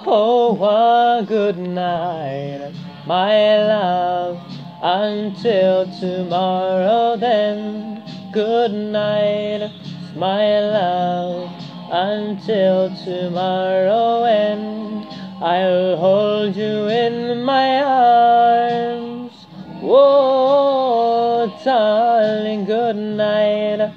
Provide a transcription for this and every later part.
Oh, one good night, my love, until tomorrow then. Good night, my love, until tomorrow when I'll hold you in my arms. Whoa, darling, good night.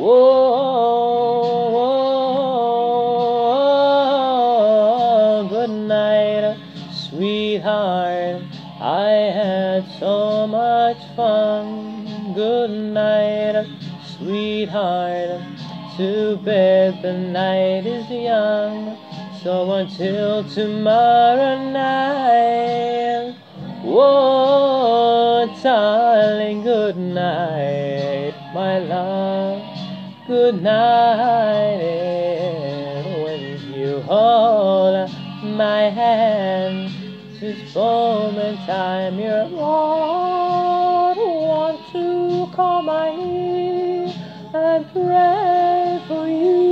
Whoa, good night, sweetheart. I had so much fun. Good night, sweetheart. To bed, the night is young. So until tomorrow night. Whoa, darling, good night, my love. Good night. And when you hold my hand, this moment I'm your Lord. Want to call my name and pray for you.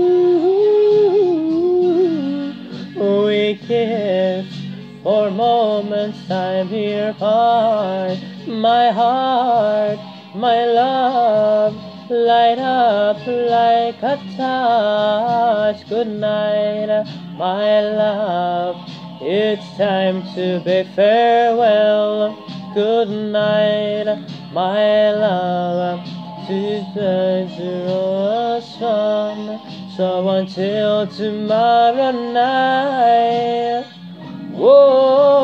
We kiss for moments I'm here apart. My heart, my love, light up like a touch. Good night, my love. It's time to bid farewell. Good night, my love. To sun. So until tomorrow night. Whoa.